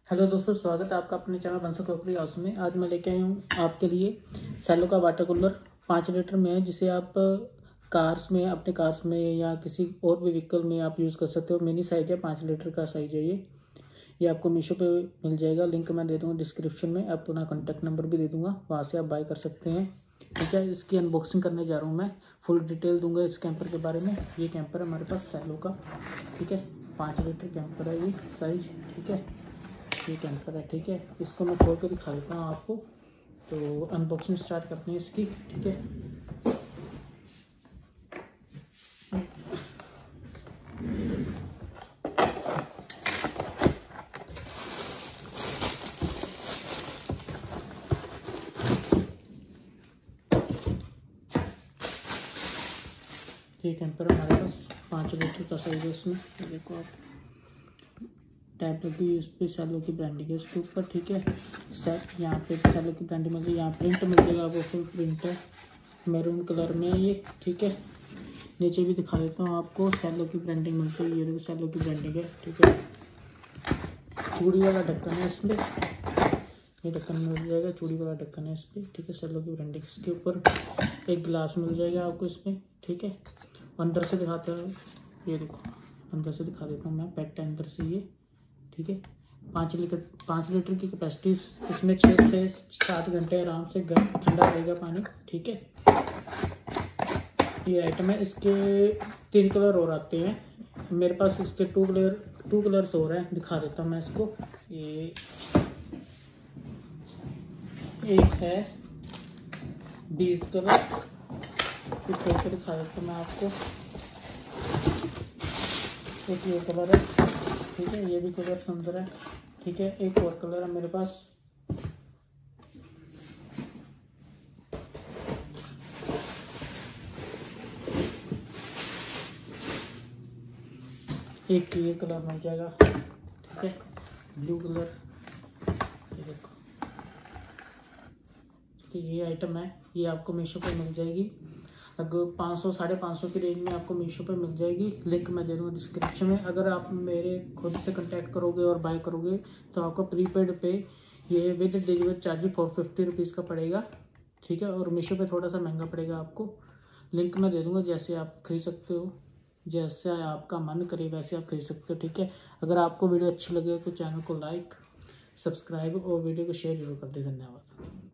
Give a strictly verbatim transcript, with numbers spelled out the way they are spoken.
Hello दोस्तों, स्वागत है आपका अपने चैनल बंसल क्रॉकरी हाउस में। आज मैं लेके आई हूँ आपके लिए सेलो का वाटर कूलर पाँच लीटर में है, जिसे आप कार्स में, अपने कार्स में या किसी और भी व्हीकल में आप यूज़ कर सकते हो। मिनी साइज है, पाँच लीटर का साइज है ये ये आपको मीशो पे मिल जाएगा। लिंक मैं दे दूँगा डिस्क्रिप्शन में, अपना कॉन्टैक्ट नंबर भी दे दूँगा, वहाँ से आप बाय कर सकते हैं। ठीक है, इसकी अनबॉक्सिंग करने जा रहा हूँ मैं, फुल डिटेल दूंगा इस कैंपर के बारे में। ये कैंपर है हमारे पास सेलो का, ठीक है, पाँच लीटर कैंपर है ये साइज। ठीक है, ये कैंपर है। ठीक है, इसको मैं खोल कर दिखा देता हूँ आपको। तो अनबॉक्सिंग स्टार्ट करते हैं इसकी। ठीक है, ये कैंपर हमारे पास पाँच लीटर का साइज है। इसमें देखो आप, टैप लगी उस पर सेलो की ब्रांडिंग है इसके ऊपर। ठीक है, सेट यहाँ पे सेलो की ब्रांडिंग मिल रही है, यहाँ प्रिंट मिल जाएगा वो फुल प्रिंट है, मैरून कलर में है ये। ठीक है, नीचे भी दिखा देता हूँ आपको, सेलो की ब्रांडिंग मिल रही है, ये देखो सेलो की ब्रांडिंग है। ठीक है, चूड़ी वाला ढक्कन है इसमें, ये ढक्कन मिल जाएगा, चूड़ी वाला ढक्कन है इस पर। ठीक है, सेलो की ब्रांडिंग। इसके ऊपर एक गिलास मिल जाएगा आपको इसमें। ठीक है, अंदर से दिखाते हैं, ये देखो अंदर से दिखा देता हूँ मैं, पैट है अंदर से ये। ठीक है, पाँच लीटर पाँच लीटर की कैपेसिटी, इसमें छः से सात घंटे आराम से गर्म ठंडा रहेगा पानी। ठीक है, ये आइटम है। इसके तीन कलर और आते हैं मेरे पास, इसके टू कलर टू कलर्स और हैं, दिखा देता हूँ मैं इसको। ये एक है बीस कलर, खोल के दिखा देता हूँ मैं आपको। एक ये कलर है, ठीक है, ये भी कलर सुंदर है। ठीक है, एक और कलर है मेरे पास, एक ये कलर मिल जाएगा। ठीक है, ब्लू कलर, ये देखो। ठीक है, ये आइटम है, ये आपको मीशो पे मिल जाएगी। अगर पाँच सौ साढ़े पाँच सौ की रेंज में आपको मीशो पे मिल जाएगी। लिंक मैं दे दूँगा डिस्क्रिप्शन में। अगर आप मेरे खुद से कांटेक्ट करोगे और बाय करोगे तो आपको प्रीपेड पे ये with delivery charge four fifty rupees का पड़ेगा। ठीक है, और मीशो पे थोड़ा सा महंगा पड़ेगा आपको। लिंक मैं दे दूँगा, जैसे आप खरीद सकते हो, जैसे आपका मन करे वैसे आप खरीद सकते हो। ठीक है, अगर आपको वीडियो अच्छी लगे तो चैनल को लाइक, सब्सक्राइब और वीडियो को शेयर जरूर कर दें। धन्यवाद।